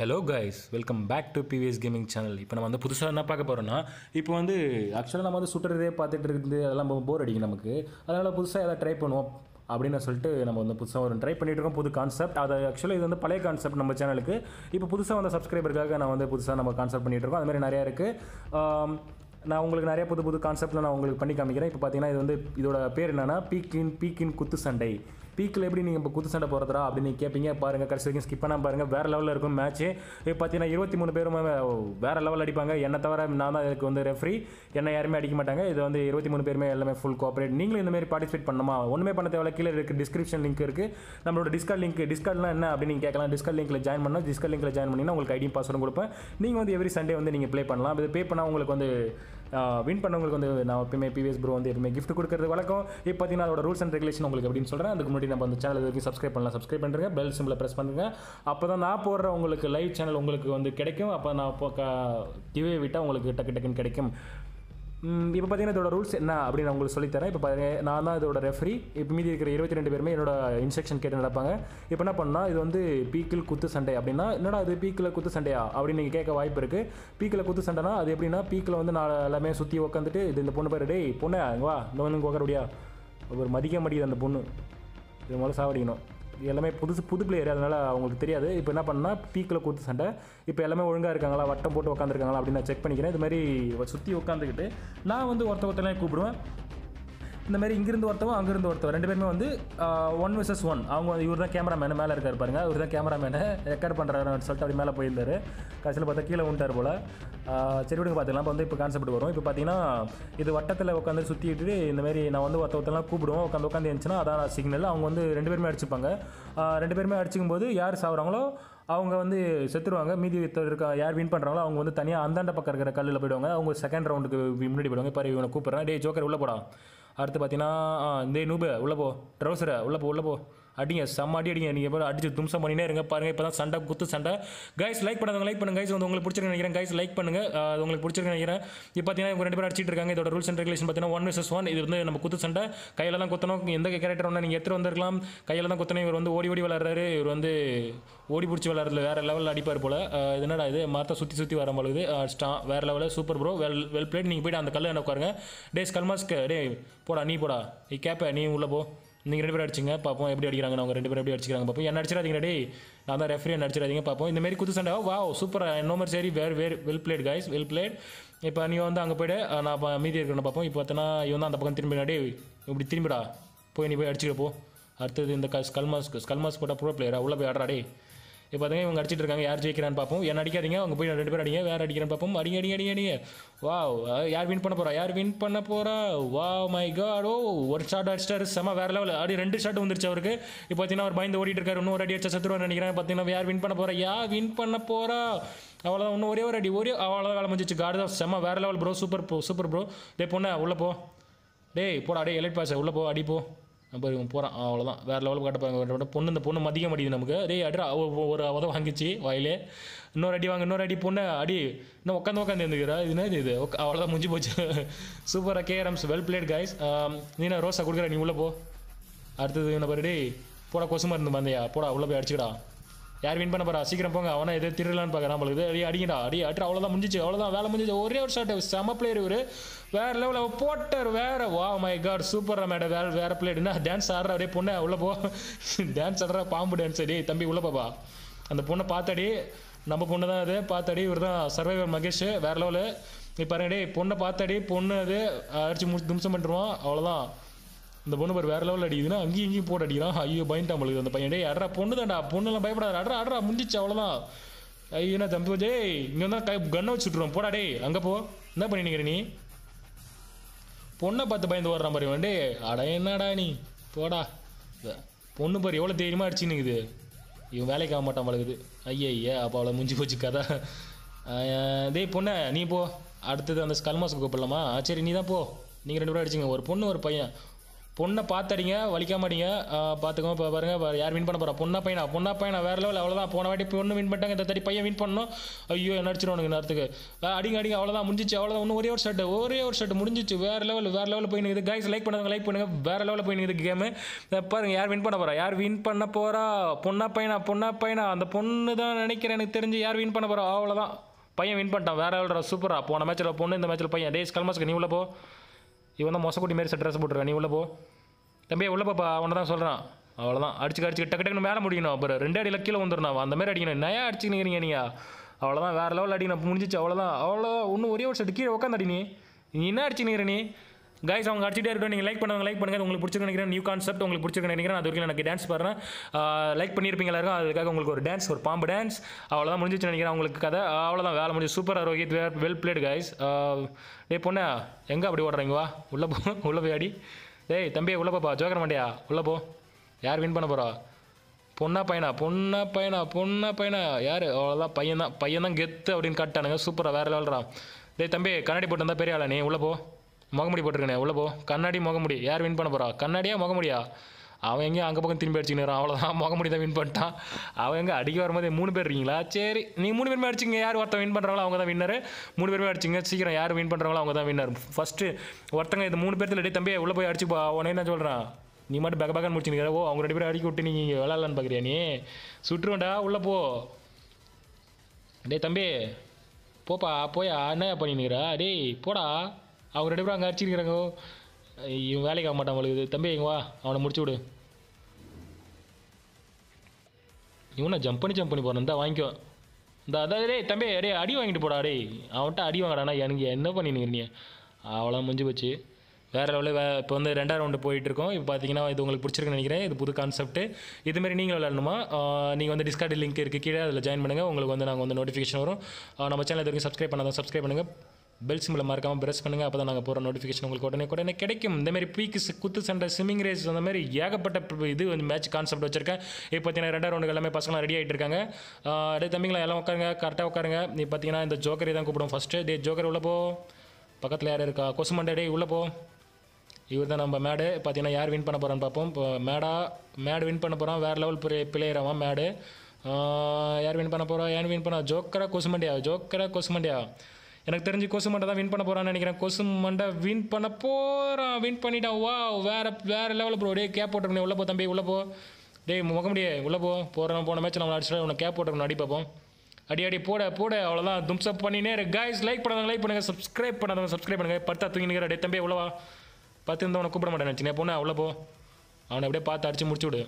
Hello guys, welcome back to PVS gaming channel. இப்போ நம்ம வந்து புதுசாக என்ன பார்க்க போகிறோம்னா, இப்போ வந்து ஆக்சுவலாக நம்ம வந்து சுட்டுறதே பார்த்துட்டு இருக்குது அதெல்லாம் போர் அடிக்கும் நமக்கு. அதனால் புதுசாக எதாவது ட்ரை பண்ணுவோம் அப்படின்னு சொல்லிட்டு நம்ம வந்து புதுசாக ஒரு ட்ரை பண்ணிட்டு இருக்கோம். புது கான்செப்ட். அது ஆக்சுவலாக இது வந்து பழைய கான்செப்ட் நம்ம சேனலுக்கு. இப்போ புதுசாக வந்த சப்ஸ்கிரைபருக்காக நான் வந்து புதுசாக நம்ம கான்செப்ட் பண்ணிகிட்டு இருக்கோம். அது மாதிரி நிறையா இருக்குது. நான் உங்களுக்கு நிறைய புது கான்செப்ட்டில் நான் உங்களுக்கு பண்ணி காமிக்கிறேன். இப்போ பார்த்தீங்கன்னா இது வந்து இதோட பேர் என்னென்னா பீக்கின் குத்து சண்டை. பீக்கில் எப்படி நீங்கள் இப்போ குத்து சண்டை போகிறதா அப்படின்னு நீங்கள் கேட்பீங்க. பாருங்கள், கடைசி வரைக்கும் ஸ்கிப் பண்ணாமல் பாருங்கள். வேறு லெவலில் இருக்கும் மேட்ச்சு. இப்போ பார்த்தீங்கன்னா 23 பேரும் வேறு லெவலில் அடிப்பாங்க. என்னை தவிர நான் தான் இதுக்கு வந்து ரெஃப்ரி. என்னை யாருமே அடிக்க மாட்டாங்க. இது வந்து 23 பேருமே எல்லாமே ஃபுல் கோஆப்ரேட். நீங்களும் இந்தமாதிரி பார்ட்டிசிபேட் பண்ணணுமா? ஒன்றுமே பண்ண தேவையில்ல. கீழே இருக்குது டிஸ்கிரிப்ஷன் லிங்க் இருக்குது. நம்மளோட டிஸ்கார்ட்லாம் என்ன அப்படின்னு நீங்கள் கேட்கலாம். டிஸ்கார்ட் லிங்கில் ஜாயின் பண்ணால் ஜாயின் பண்ணிங்கன்னா உங்களுக்கு ஐடி பாஸ்வேர்டும் கொடுப்பேன். நீங்கள் வந்து எவ்ரி சண்டே வந்து நீங்கள் ப்ளே பண்ணலாம். இது பே பண்ணால் உங்களுக்கு வந்து வின் பண்ணவங்களுக்கு வந்து நான் எப்பவுமே பிவிஎஸ் ப்ரோ வந்து எப்பவுமே கிஃப்ட் கொடுக்குறது வழக்கம். இப்போ பார்த்தீங்கன்னா அதோட ரூல்ஸ் அண்ட் ரெகுலேஷன் உங்களுக்கு எப்படின்னு சொல்கிறேன். அதுக்கு முன்னாடி நம்ம அந்த சேனல் வரைக்கும் சப்ஸ்கிரைப் பண்ணலாம். சப்ஸ்கிரைப் பண்ணுறங்க, பெல் சிம்பிளை ப்ரெஸ் பண்ணுங்க. அப்போ தான் நான் போடுற உங்களுக்கு லைவ் சேனல் உங்களுக்கு வந்து கிடைக்கும். அப்போ நான் கிவே விட்டால் உங்களுக்கு டக்குன்னு கிடைக்கும். இப்போ பார்த்தீங்கன்னா இதோட ரூல்ஸ் என்ன அப்படின்னு நான் உங்களுக்கு சொல்லித்தரேன். இப்போ பாருங்கள், நான் தான் இதோட ரெஃப்ரி. இப்போ மீதி இருக்கிற 22 பேருமே என்னோட இன்ஸ்ட்ரக்ஷன் கேட்டு நடப்பாங்க. இப்போ என்ன பண்ணால் இது வந்து பீக்கில் குத்து சண்டை அப்படின்னா என்னடா அது பீக்கில் குத்து சண்டையா அப்படின்னு நீங்கள் கேட்க வாய்ப்பு இருக்குது. பீக்கில் குத்து சண்டைனா அது எப்படின்னா பீக்கில் வந்து நான் எல்லாமே சுற்றி உட்காந்துட்டு இந்த பொண்ணு பேர் டேய் பொண்ணு வா இந்த வந்து உட்கார முடியா ஒரு மதிக்க மாட்டேங்குது அந்த பொண்ணு. இது முதல்ல சாவடிக்கணும். எல்லாமே புது பிளேயர், அதனால் அவங்களுக்கு தெரியாது. இப்போ என்ன பண்ணால் பீக்கில் குத்து சண்டை. இப்போ எல்லாமே ஒழுங்காக இருக்காங்களா, வட்டம் போட்டு உட்காந்துருக்காங்களா அப்படின்னு நான் செக் பண்ணிக்கிறேன். இது மாதிரி சுற்றி உட்காந்துக்கிட்டு நான் வந்து ஒருத்தலாம் கூப்பிடுவேன். இந்த மாதிரி இங்கிருந்து ஒருத்தவன் அங்கேருந்து ஒருத்தவன் 2 பேருமே வந்து 1 vs 1. அவங்க வந்து இவர் தான் கேமராமேனு மேலே இருக்கார் பாருங்க. இவர் தான் கேமராமேனு ரெக்கார்ட் பண்ணுறாருன்னு சொல்லிட்டு அப்படி மேலே போயிருந்தார். கடைசியில் பார்த்தா கீழே விட்டார் போல். சரி விடுங்க பார்த்துக்கலாம். இப்போ வந்து இப்போ கான்செப்ட் வரும். இப்போ பார்த்தீங்கன்னா இது வட்டத்தில் உட்காந்து சுற்றிட்டு இந்தமாரி நான் வந்து ஒருத்தலாம் கூப்பிடுவோம். உட்காந்து இருந்துச்சுன்னா அதான் சிக்னல். அவங்க வந்து 2 பேருமே அடிச்சுப்பாங்க. 2 பேருமே அடிச்சுக்கும் போது யார் சாகுறாங்களோ அவங்க வந்து செத்துருவாங்க. மீதி இருக்க யார் வின் பண்ணுறாங்களோ அவங்க வந்து தனியாக அந்தாண்ட பக்கம் இருக்கிற கல்லில் போயிடுவாங்க. அவங்க செகண்ட் ரவுண்டுக்கு முன்னாடி போயிடுவாங்க. இப்போ இவனை கூப்பிட்றேன், டே ஜோக்கர் உள்ளே போடா. அடுத்து பார்த்தீங்கன்னா இந்த நூபு உள்ளே போ, ட்ரௌசரை உள்ளே போ அடிங்க, செம்ம அடிங்க. நீங்கள் இப்போ அடிச்சு தும்சம் பண்ணினே இருங்க. பாருங்கள், இப்போ தான் சண்டை குத்து சண்டை. கைஸ் லைக் பண்ணுங்க, லைக் பண்ணுங்க. கைஸ் வந்து உங்களுக்கு பிடிச்சிருக்கு நினைக்கிறேன். கைஸ் லைக் பண்ணுங்கள், அது உங்களுக்கு பிடிச்சிருக்கு நினைக்கிறேன். இப்போ பார்த்தீங்கன்னா இவங்க 2 பேரும் அடிச்சிட்டு இருக்காங்க. இதோட ரூல்ஸ் அண்ட் ரெகுலேஷன் பார்த்தீங்கன்னா 1 vs 1. இது வந்து நம்ம குத்து சண்டை. கையில் தான் குத்தணும். எந்த கேரக்டர் ஒன்று நீங்கள் எடுத்துகிட்டு வந்திருக்கலாம். கையில் தான் குத்தணும். இவர் வந்து ஓடி விளாட்றாரு. இவர் வந்து ஓடி பிடிச்சி விளாட்றதுல வேறு லெவலில் அடிப்பார் போல். இது என்னடா இது மரத்தை சுற்றி வர பொழுது அடிச்சிட்டான். வேறு லெவலில் சூப்பர் ப்ரோ, வெல் பிளேட். நீங்கள் போய்ட்டு அந்த கல்லை என்ன உட்காருங்க. டே ஸ்கல்மாஸ்க்கு டே போடா, நீ போடா, நீ கேப்ப, நீ உள்ளே போ. நீங்கள் 2 பேரும் அடிச்சிங்க பார்ப்போம் எப்படி அடிக்கிறாங்க. அவங்க 2 பேரும் எப்படி அடிச்சிக்கிறாங்க பார்ப்போம். என்ன அடிச்சிடாதீங்க டே, நான் தான் ரெஃப்ரி, என்ன அடிச்சிடாதீங்க பார்ப்போம். இந்தமாரி குத்து சண்டை வா சூப்பராக நோ மாதிரி. சரி well played guys, well played. இப்போ நீ வந்து அங்கே போய்ட்டு நான் மீதி இருக்கணும் பார்ப்போம். இப்போ பார்த்தோன்னா இவன் தான் அந்த பக்கம் திரும்பிடா. டே இப்படி திரும்பிடா, போய் நீ போய் அடிச்சுக்க போ. அடுத்தது இந்த ஸ்கல்மாஸ் போட்டால் ப்ரோ பிளேயரா உள்ளே போய் ஆடுறா. டே இப்போ பார்த்தீங்கன்னா இவங்க அடிச்சிட்டு இருக்காங்க. யார் ஜெயிக்கிறான்னு பார்ப்போம். என்ன அடிக்காதீங்க, அவங்க போய் 2 பேரும் அடிங்க. வேறு அடிக்கிறான்னு பார்ப்போம். அடிங்க. வா யார் வின் பண்ண போகிறா. வா மை காட். ஒரு ஷாட் அடிச்சிட்டாரு, செம வேறு லெவல். 2 ஷாட் வந்துருச்சு அவருக்கு. இப்போ பார்த்தீங்கன்னா அவர் பயந்து ஓடிட்டு இருக்காரு. இன்னும் ஒரு அடி அடிச்சா செத்துருவான்னு நினைக்கிறேன். பார்த்தீங்கன்னா யார் வின் பண்ண போகிறா. அவ்வளோதான், இன்னும் ஒரே ஒரு அடி அவ்வளோதான் வேலை முடிஞ்சிச்சு. காடு தான் செம வேறு லெவல் ப்ரோ. Super bro. டே பொண்ணு உள்ளே போ. டேய் போடா, டே எலைட் பாஸ் உள்ளே போ, அடி போ. நம்ம போகிறான். அவ்வளோதான், வேறு லெவலுக்கு காட்டப்பாங்க. இந்த பொண்ணு மதிக்க மாட்டேங்குது நமக்கு. டே அட்ரா ஒரு அவதம் வாங்கிச்சு வாயிலே. இன்னொரு அடி பொண்ணு அடி. இன்னும் உட்காந்து இருந்துக்கிறா. இது அவ்வளோதான் முடிஞ்சு போச்சு. சூப்பராக கேஆர்எம்ஸ் வெல் பிளேட் கைஸ். நீ நான் ரோஸா கொடுக்குற, நீ உள்ளே போ. அடுத்தது என்ன பாரு, டே போடா கொசுமா இருந்து வந்தையா, போடா உள்ளே போய் அடிச்சுக்கடா. யார் வின் பண்ண போறா, சீக்கிரம் போங்க. அவனை எது திருடலான்னு பார்க்குறான் நம்மளுக்கு. அடிங்கடா அடி. அவ்வளோதான் முடிஞ்சிச்சு, அவ்வளோதான் வேலை முடிஞ்சிச்சு. ஒரே ஒரு ஷாட், செம பிளேயர் இவர். வேறு லெவலில் போட்டார். வேறு வா மை காட் சூப்பராக மேடம். வேறு பிளேயர்னா டான்ஸ் ஆடுறா. அப்படியே பொண்ணை உள்ளே போ. டான்ஸ் ஆடுறா, பாம்பு டான்ஸ். அடி தம்பி உள்ளே போப்பா. அந்த பொண்ணை பார்த்தாடி, நம்ம பொண்ணு தான் அது. பார்த்தாடி இவர் தான் சர்வைவர் மகேஷ். வேறு லெவலு. இப்போ பாருங்க, டே பொண்ணை பார்த்தாடி, பொண்ணு அது அடிச்சு தும்சம் பண்ணிடுவான். அவ்வளோதான். இந்த பொண்ணு பேர் வேறு லெவலில் அடிக்குதுன்னா அங்கேயும் இங்கேயும் போட்டு அடிக்கிறான். ஐயோ பயன்ட்டான் நம்மளுக்கு அந்த பையன். டே அட்ரா பொண்ணு தான்டா, பொண்ணுலாம் பயப்படாது. அட்ரா முடிஞ்சிச்சு, அவ்வளோதான். ஐயோ என்ன தம்பி ஜே, இங்கே தான் கண்ணை வச்சுட்ருவோம். போடா டே அங்கே போ. என்ன பண்ணிக்கிற நீ? பொண்ணை பார்த்து பயந்து ஓடுறான் பாரு டே. அட என்னடா நீ போடா. பொண்ணு பாரு எவ்வளோ தைரியமாக அடிச்சுன்னுக்குது. இவன் வேலைக்கு ஆக மாட்டான் பழகுது. ஐயா அப்போ அவ்வளோ முடிஞ்சு போச்சு கதை. டே பொண்ணை நீ போ. அடுத்தது அந்த ஸ்கல்மாஸுக்கு கூப்பிடலாமா? சரி நீ தான் போ. நீங்கள் 2 பேரும் அடிச்சிங்க. ஒரு பொண்ணு ஒரு பையன். பொண்ணை பார்த்து வலிக்க மாட்டீங்க. பார்த்துக்கோ. இப்போ பாருங்கள் யார் வின் பண்ண போகிறா? பொண்ணா பையனா வேறு லெவல். அவ்வளோதான். போன வாட்டி பொண்ணு வின் பண்ணிட்டாங்க. இந்த தட்டி பையன் வின் பண்ணணும். ஐயோ என்ன அடிச்சிடுவானுங்க நேரத்துக்கு. அடிங்க அவ்வளோதான் முடிஞ்சிச்சு. அவ்வளோதான். இன்னும் ஒரே ஒரு ஷர்ட் முடிஞ்சிச்சு. வேறு லெவலில் போயினுக்குது. கைஸ் லைக் பண்ணுங்க. வேறு லெவலில் போயினுக்குது கேமு. பாருங்கள் யார் வின் பண்ண போகிறா? பொண்ணா பையனா அந்த பொண்ணு தான் நினைக்கிறேன் எனக்கு தெரிஞ்சு. யார் வின் பண்ண போகிறா? அவ்வளோதான். பையன் வின் பண்ணிட்டான். வேறு லெவல் சூப்பரா. போன மேட்ச்சில் பொண்ணு, இந்த மேட்ச்சில் பையன். டேஸ் கல்மாஸ்க்கு நீ உள்ள போ. இவன் தான் மொசக்குட்டி மாரி ட்ரெஸ் போட்டுருக்கா. நீ உள்ள போ தம்பி. உள்ள போப்பா. அவனை தான் சொல்கிறான். அவ்வளோதான். அடிச்சு டக்குன்னு மேலே முடியணும். அப்புறம் 2 அடியில் கீழே வந்துடணும். அந்த மாதிரி அடிக்கணும். நயா அடிச்சுக்கிறீங்க நீங்கள். அவ்வளோதான். வேறு லெவல் அடிக்கணும். முடிஞ்சிச்சு. அவ்வளோதான். இன்னும் ஒரே ஒரு ஷர்ட் கீழே உட்காந்து அடி. நீ என்ன அடிச்சுக்கிறீ நீ? கைஸ் அவங்க அடிச்சுட்டே இருக்கட்டும். நீங்கள் லைக் பண்ணுங்கள். உங்களுக்கு பிடிச்சிருக்கு நினைக்கிறேன். நியூ கான்செப்ட் உங்களுக்கு பிடிச்சிருக்கு நினைக்கிறேன். அது வரைக்கும் எனக்கு டான்ஸ் பாடுறேன். லைக் பண்ணியிருப்பீங்க எல்லாருக்கும். அதுக்காக உங்களுக்கு ஒரு டான்ஸ், ஒரு பாம்பு டான்ஸ். அவ்வளோதான் முடிஞ்சிச்சு நினைக்கிறேன் உங்களுக்கு கதை. அவ்வளோதான். வேலை முடிஞ்சு. சூப்பராக ரோஹித். Well blade guys. டேய் பொண்ணா எங்கே அப்படி ஓடுறீங்க? வா உள்ளே போய் அடி. டேய் தம்பி உள்ளே போப்பா. ஜோக்கர் மாட்டியா? உள்ளே போ. யார் வின் பண்ண போகிறா? பொண்ணா பையனா யார்? அவ்வளோதான். பையன் தான் கெத்து அப்படின்னு காட்டானுங்க. சூப்பராக வேறு லெவல்றான். டேய் தம்பி கண்ணாடி போட்டு இருந்தால் பெரிய ஆளா நீ? உள்ளே போ. முகமுடி போட்டிருக்கேனே உள்ளே போ. கண்ணாடி முகமுடி. யார் வின் பண்ண போகிறா? கண்ணாடியா முகமுடியா? அவன் எங்கேயும் அங்கே பக்கம் திரும்பி அடிச்சுக்கிறான். அவ்வளோதான். முகமுடி தான் வின் பண்ணிட்டான். அவன் எங்கே அடிக்க வரும்போது 3 பேர் இருக்கீங்களா? சரி நீங்கள் 3 பேருமே அடிச்சிங்க. யார் ஒருத்தன் வின் பண்ணுறாங்களோ அவங்க தான் வின்னர். 3 பேருமே அடிச்சிங்க. சீக்கிரம் யார் வின் பண்ணுறாங்களோ அவங்க தான் வின்னர். ஃபஸ்ட்டு ஒருத்தங்க இது 3 பேர்த்தில் டே தம்பி உள்ளே போய் அடிச்சுப்பா. உடனே என்ன சொல்கிறான்? நீ மட்டும் பேக்கன்னு முடிச்சுக்கிற. ஓ அவங்க 2 பேரும் அடிக்க விட்டு நீங்கள் விளாட்லான்னு பார்க்குறியா நீ? சுட்டுருவேன்டா. உள்ளே போ. டே தம்பி போயா. என்ன பண்ணினுக்கிறா? டேய் போடா. அவங்க 2 பேரும் அங்கே அடிச்சிருக்கிறாங்க. இவன் வேலைக்கு ஆக மாட்டான் அவளுக்கு. தம்பி இங்கே வா. அவனை முடிச்சு விடு. இவனை ஜம்ப் பண்ணி போகிறான். இந்த வாங்கிக்கோ. அதாவது டேய் தம்பி அடி வாங்கிட்டு போடா. டேய் அவன்கிட்ட அடி வாங்கடாண்ணா. எனக்கு என்ன பண்ணினுக்கிறீங்க? அவ்வளோ முடிஞ்சு போச்சு. வேறு லெவலில் இப்போ வந்து 2ஆவது ரவுண்டு போயிட்டுருக்கோம். இப்போ பார்த்தீங்கன்னா இது உங்களுக்கு பிடிச்சிருக்குன்னு நினைக்கிறேன். இது புது கான்செப்ட்டு. இதுமாரி நீங்கள் விளையாடணுமா? நீங்கள் வந்து டிஸ்கார்ட் லிங்க் இருக்குது கீழே. அதில் ஜாயின் பண்ணுங்கள். உங்களுக்கு வந்து நாங்கள் வந்து நோட்டிஃபிகேஷன் வரும். நம்ம சேனல் இது வரைக்கும் சப்ஸ்கிரைப் பண்ணுங்கள். பெல் சிம்பிளை மறக்காமல் ப்ரெஸ் பண்ணுங்கள். அப்போ தான் நாங்கள் போகிற நோட்டிஃபிகேஷன் உங்களுக்கு உடனே கிடைக்கும். இந்தமாரி பீக்கு குத்து சண்டை ஸ்விம்மிங் ரேஸ் அந்த மாதிரி ஏகப்பட்ட இது வந்து மேட்ச் கான்செப்ட் வச்சிருக்கேன். இப்போ பார்த்தீங்கன்னா 2ஆவது ரவுண்டுக்கு எல்லாமே பசங்களாம் ரெடி ஆகிட்டு இருக்காங்க. அப்படியே தம்பிங்களா எல்லாம் உட்காருங்க. கரெக்டாக உட்காருங்க. நீ பார்த்தீங்கன்னா இந்த ஜோக்கரை தான் கூப்பிடும் ஃபஸ்ட்டு. டே ஜோக்கர் உள்ள போ. பக்கத்தில் யார் இருக்கா? கொசுமண்டே டே உள்ளே போ. இவர் தான் நம்ம மேடு. பார்த்தீங்கன்னா யார் வின் பண்ண போகிறான்னு பார்ப்போம். இப்போ மேடு வின் பண்ண போகிறான். வேறு லெவல் பிளேயர் அவன் மேடு. யார் வின் பண்ண ஜோக்கரா கொசுமண்டியா? எனக்கு தெரிஞ்சு கொசுமண்டை தான் வின் பண்ண போகிறான்னு நினைக்கிறேன். கொசுமண்டை வின் பண்ணிட்டான். வா வேறு லெவலில் ப்ரோ. டே கேப் போட்டுருக்கணும். உள்ளே போ தம்பி உள்ளே போ. டேய் முகமுடியே உள்ளே போன மேட்ச் நம்ம அடிச்சுட்டு உன்னை கேப் போட்டுருக்கணும். அடி பார்ப்போம். அடி போட அவ்வளோதான். தும்ஸ்அப் பண்ணினே கைஸ். லைக் பண்ணுங்கள். சப்ஸ்கிரைப் பண்ணுங்கள். பத்தா தூங்கினுக்கிற. டே தம்பி உள்ளவா. பார்த்து இருந்தவனை கூப்பிட மாட்டேன் நினச்சினே. பொண்ணு அவ்வளோ போ. அவனை அப்படியே பார்த்து அடித்து முடிச்சு விடு.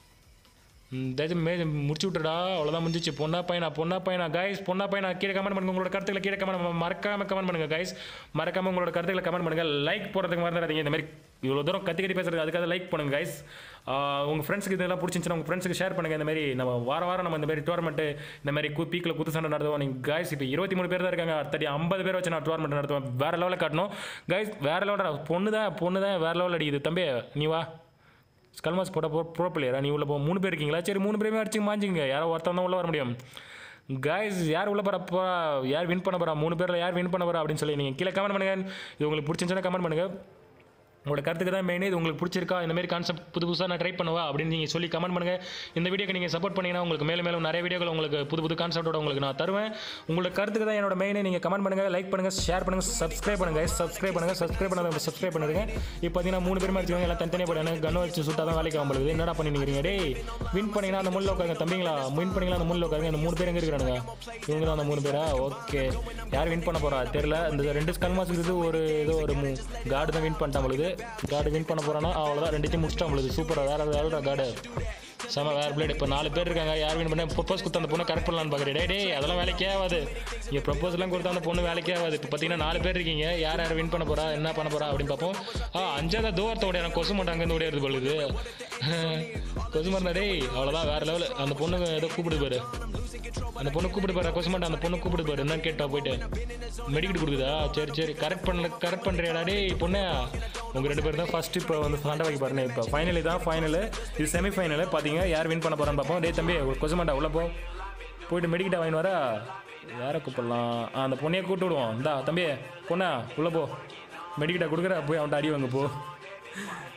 முடிச்சு விட்டுடா. அவ்வளோதான் முடிஞ்சிச்சு. பொண்ணா பையனா கைஸ். கீழே கமெண்ட் பண்ணுங்கள். உங்களோட கருத்துக்களை கீழே மறக்காமல் கமெண்ட் பண்ணுங்கள் கைஸ். மறக்காமல் உங்களோட கருத்துக்களை கமெண்ட் பண்ணுங்கள். லைக் போடுறதுக்கு மறந்துடாதீங்க. இந்த மாதிரி இவ்வளோ தூரம் கத்தி பேசுறது அதுக்காக லைக் பண்ணுங்கள் கைஸ். உங்கள் ஃப்ரெண்ட்ஸுக்கு இதெல்லாம் பிடிச்சிருந்துச்சுன்னா உங்கள் ஃப்ரெண்ட்ஸுக்கு ஷேர் பண்ணுங்கள். இந்த மாதிரி நம்ம வாரம் நம்ம இந்த மாதிரி டோர்னமெண்ட்டு இந்த மாதிரி பீக்கில் குத்து சண்டை நடத்துவோம். நீங்கள் கைஸ் இப்போ 23 பேர் தான் இருக்காங்க. அடுத்தடி 50 பேர் வச்சு நான் டோர்னமெண்ட் நடத்துவேன். வேறு லெவலில் காட்டணும் கைஸ். வேறு லெவலில் பொண்ணு தான் வேறு லெவலில் அடிக்குது. தம்பி நீ வா. ஸ்கல்மாஸ் போட்ட ப்ரோ பிளேயரா? நீ உள்ள போ. 3 பேர் இருக்கீங்களா? சரி 3 பேருமே அடிச்சு மாஞ்சிங்க. யாரோ ஒருத்தன் தான் உள்ளே வர முடியும். கைஸ் யார் உள்ள போகிறப்பா? யார் வின் பண்ண போகிறா? 3 பேரில் யார் வின் பண்ண போகிறா அப்படின்னு சொல்லி நீங்கள் கீழே கமெண்ட் பண்ணுங்கள். இது உங்களுக்கு பிடிச்சிருந்துச்சுன்னா கமெண்ட் பண்ணுங்கள். உங்களோட கருத்துக்கு தான் மெயின். இது உங்களுக்கு பிடிச்சிருக்கா? இந்த மாதிரி கான்செப்ட் புதுசாக நான் ட்ரை பண்ணுவா அப்படின்னு நீங்கள் சொல்லி கமெண்ட் பண்ணுங்கள். இந்த வீடியோக்கு நீங்கள் சப்போர்ட் பண்ணிங்கன்னா உங்களுக்கு மேலும் நிறைய வீடியோக்கள் உங்களுக்கு புது கான்செப்டோட உங்களுக்கு நான் தருவேன். உங்களோட கருத்துக்கு தான் என்னோட மெயின். நீங்கள் கமெண்ட் பண்ணுங்கள், லைக் பண்ணுங்கள், ஷேர் பண்ணுங்கள், சப்ஸ்கிரைப் பண்ணுங்கள். சப்ஸ்கிரைப் பண்ணுங்க. இப்போ பார்த்தீங்கன்னா 3 பேருமே அடிச்சுவாங்க. எல்லாம் தனித்தனியாக போட கன் வச்சு சுட்டால் தான் வேலைக்கு ஆகும்போது என்னடா பண்ணிக்கிறீங்க? டேய் வின் பண்ணிங்கன்னா அந்த முள்ள உட்காருங்க தம்பிங்களா. வின் பண்ணிங்கன்னா அந்த முள்ள உட்காருங்க. அந்த 3 பேர் எங்கே இருக்கிறானுங்க? இவங்க தான் அந்த 3 பேரா? ஓகே. யார் வின் பண்ண போகிறா தெரியல. இந்த 2 ஸ்கல்மாஸ் இருக்குது. ஏதோ ஒரு கார்டு தான் வின் பண்ணிட்டான் பொழுது. கார்டு வின் பண்ண போகிறான்னா அவ்வளோதான். 2 முடிச்சிட்டா உங்களுக்கு. சூப்பராக வேறு கார்டு செம வேறு பிளேட். இப்போ 4 பேர் இருக்காங்க. யார் வின் பண்ண ப்ரொப்போஸ் கொடுத்த அந்த பொண்ணை கரெக்ட் பண்ணலான்னு பார்க்குறேன். டே அதெல்லாம் வேலைக்கே ஆகாது. இங்கே ப்ரொப்போஸ்லாம் கொடுத்தா அந்த பொண்ணு வேலைக்கே ஆகாது. இப்போ பார்த்தீங்கன்னா 4 பேர் இருக்கீங்க. யார் வின் பண்ண போகிறா, என்ன பண்ண போகிறா அப்படின்னு பார்ப்போம். 5ஆவது தூரத்தோட எனக்கு கொசு மாட்டேன் அங்கேருந்து ஓடிடுது பொழுது. கொசு மாட்டா. டேய் அவ்வளோதான் வேறு லெவல். அந்த பொண்ணு ஏதோ கூப்பிடு பாரு. அந்த பொண்ணு கூப்பிட்டு பாரு. கொசு மாட்டேன். அந்த பொண்ணு கூப்பிட்டு பாரு. என்னன்னு கேட்டா போயிட்டு மெடிக்கெட் கொடுக்குதா? சரி கரெக்ட் பண்ணுறியாடா? டேய் பொண்ணு உங்கள் 2 பேர் தான் ஃபஸ்ட்டு இப்போ வந்து சண்டை வைக்க பாருங்க. இப்போ ஃபைனல் தான். இது செமிஃபைனல். பார்த்தீங்க யார் வின் பண்ண போகிறான்னு பார்ப்போம். டே தம்பி கொசுமாண்டா உள்ள போயிட்டு மெடிக்கிட்ட வாங்கிட்டு வர. யாரை கூப்பிடலாம்? அந்த பொண்ணையே கூப்பிட்டு விடுவோம். இந்தா தம்பி பொண்ணா உள்ளே போ. மெடிக்கிட்ட கொடுக்குற போய் அவன்கிட்ட அடி வாங்க போ.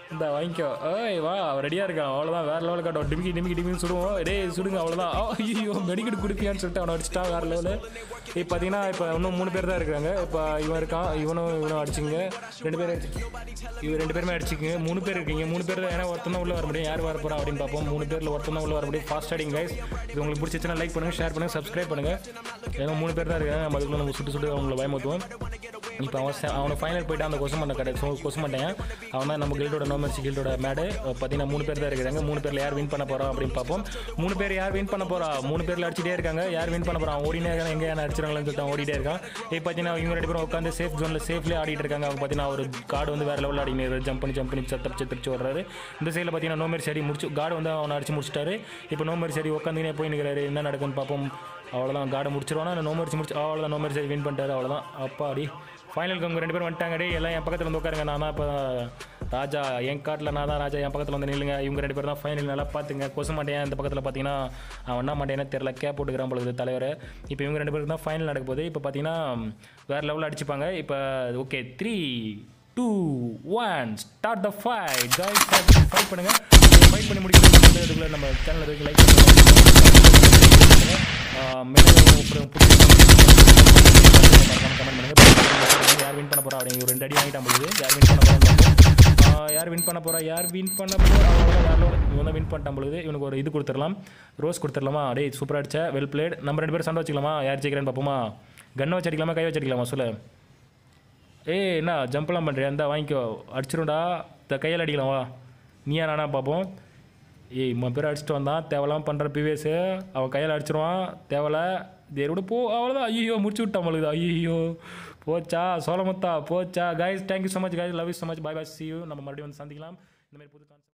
இந்த வாங்கிக்கோ. ஏய் வா ரெடியாக இருக்கான். அவ்வளோதான் வேறு லெவலில் காட்டும். டிமிக்கி சுடுவோம். சுடுங்க அவ்வளோதான். ஐயோ மெடிக்கெட் குடிப்பியான்னு சொல்லிட்டு அவனை அடிச்சிட்டா வேறு லெவலு. இப்போ பார்த்தீங்கன்னா இப்போ இன்னும் 3 பேர் தான் இருக்காங்க. இப்போ இவன் இருக்கான், இவனும் அடிச்சுங்க. 2 பேர் இவன் 2 பேருமே அடிச்சுங்க. 3 பேர் இருக்கீங்க. 3 பேர் ஏன்னா ஒருத்தன் தான் உள்ள வர முடியும். யார் வர போகிறா அப்படின்னு பார்ப்போம். 3 பேரில் ஒருத்தன் தான் உள்ள வர முடியும். ஃபாஸ்ட் ஆடிங் கைஸ். இது உங்களுக்கு பிடிச்சிச்சுன்னா லைக் பண்ணுங்கள், ஷேர் பண்ணுங்கள், சப்ஸ்கிரைப் பண்ணுங்கள். ஏன்னா 3 பேர் தான் இருக்காங்க. நம்ம அதுக்குள்ள நம்ம சுட்டு அவங்கள பயமுத்துவோம். இப்போ அவனை ஃபைனல் போய்ட்டு அந்த கொசம் மாட்டேன். அவன் தான் நம்ம கில்டோட நோமர்சி கில்டோட மேடு. பார்த்தீங்கன்னா 3 பேர் தான் இருக்கிறாங்க. 3 பேரில் யார் வின் பண்ண போகிறோம் அப்படின்னு பார்ப்போம். 3 பேர் யார் வின் பண்ண போகிறா? 3 பேரில் அடிச்சிட்டே இருக்காங்க. யார் வின் பண்ண போகிறான்? ஓடினே இருக்காங்க. எங்கே என்ன அடிச்சிருக்காங்கன்னு சொல்லிட்டு ஓடிட்டே இருக்கான். இப்போ பார்த்தீங்கன்னா இவங்க 2 பேரும் உட்காந்து சேஃப் ஜோனில் சேஃப்லேயே ஆடிட்டு இருக்காங்க. அவங்க பார்த்தீங்கன்னா ஒரு கார்டு வந்து வேறு லெவலில் ஆடினு ஜம்ப் பண்ணி திருச்சி வர்றாரு. இந்த சைடில் பார்த்தீங்கன்னா நோமர்சி அடி முடிச்சு கார்டு வந்து அவனை அடிச்சு முடிச்சிட்டாரு. இப்போ நோமர்சி அடி உட்காந்துனே போய் நிற்கிறாரு. என்ன நடக்குன்னு பார்ப்போம். அவ்வளோதான் கார்டை முடிச்சிருவானா? நோமர்சி அவ்வளோதான். நோமர்சி வின் பண்ணிட்டாரு. அவ்வளோதான். அப்பா அடி ஃபைனலுக்கு அவங்க 2 பேரும் வந்துட்டாங்க. எல்லாம் என் பக்கத்தில் வந்து உட்காருங்க. நான் தான் இப்போ ராஜா. என் காட்டில் நான் தான் ராஜா. என் பக்கத்தில் வந்து நில்லுங்க. இவங்க 2 பேர் தான் ஃபைனல். நல்லா பார்த்துங்க. கொச மாட்டேன். இந்த பக்கத்தில் பார்த்தீங்கன்னா அவன் என்ன மாட்டேன்னு தெரியல. கேப் போட்டுக்கிறான் பொழுது தலைவர். இப்போ இவங்க 2 பேருக்கு தான் ஃபைனல் நடக்க போகுது. இப்போ பார்த்தீங்கன்னா வேறு லெவலில் அடிச்சுப்பாங்க. இப்போ okay 3, 2, 1 start the fight. Guys fight பண்ணுங்கள். ஃபைட் பண்ணி முடிக்கிறதுக்குள்ள நம்ம சேனலுக்கு லைக் பண்ணுங்கள். யார் வின் பண்ண போகிறா அப்படிங்க 2 அடி வாங்கிட்டான் போகுது. யார் வின் பண்ண போகிறா இவன் தான் வின் பண்ணிட்டான் பொழுது. இவனுக்கு ஒரு இது கொடுத்துடலாம், ரோஸ் கொடுத்துடலாமா? டேய் சூப்பராக அடிச்சா, வெல் பிளேட். நம்ம 2 பேரும் சண்டை வச்சுக்கலாமா? யார் ஜெயிக்கிறேன்னு பார்ப்போமா? கன்னை வச்சு அடிக்கலாமா, கை வச்சு அடிக்கலாமா சொல்லு? என்ன ஜம்ப்லாம் பண்ணுறியா? இருந்தால் வாங்கிக்கோ, அடிச்சிடும்டா. இந்த கையில் அடிக்கலாம் வா. நீயா நானா பார்ப்போம். இவன் பேர் அடிச்சுட்டு வந்தான். தேவலாம் பண்ணுற பிவிஎஸ் அவன் கையில் அடிச்சிடுவான். தேவலை தேரோட போ. அவ்வளோதான். ஐயோ முடிச்சு விட்டான் பொழுது. ஐயோ போச்சா சோழமுத்தா போச்சா. Guys thank you so much guys. Love you so much. Bye bye. See you. நம்ம மறுபடியும் வந்து சந்திக்கலாம். இந்தமாதிரி புது கான்செப்ட்.